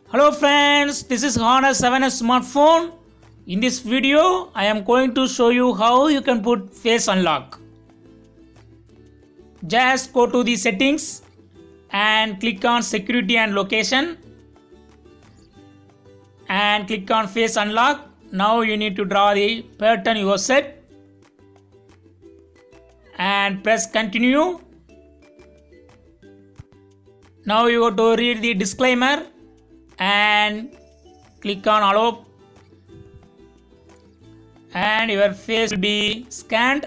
Hello friends, this is Honor 7S smartphone. In this video, I am going to show you how you can put face unlock. Just go to the settings and click on security and location and click on face unlock. Now you need to draw the pattern you have set and press continue. Now you go to read the disclaimer and click on allow, and your face will be scanned,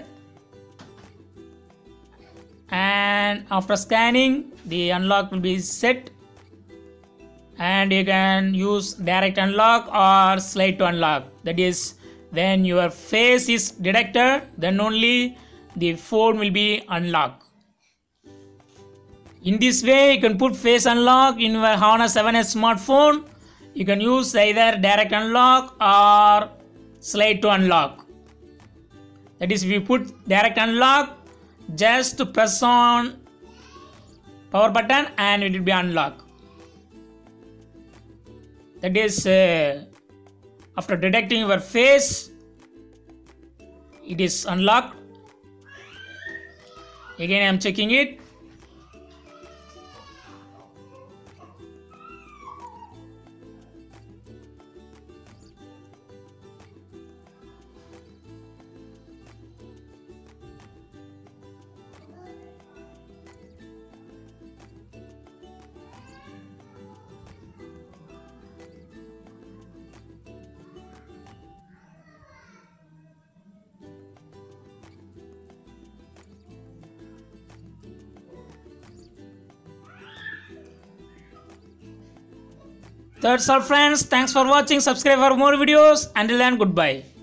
and after scanning the unlock will be set, and you can use direct unlock or slide to unlock. That is, when your face is detected, then only the phone will be unlocked. In this way, you can put face unlock in your Honor 7S smartphone. You can use either direct unlock or slide to unlock. That is, if you put direct unlock, just press on power button and it will be unlocked. That is, after detecting your face, it is unlocked. Again, I am checking it. That's all friends. Thanks for watching. Subscribe for more videos. Until then, goodbye.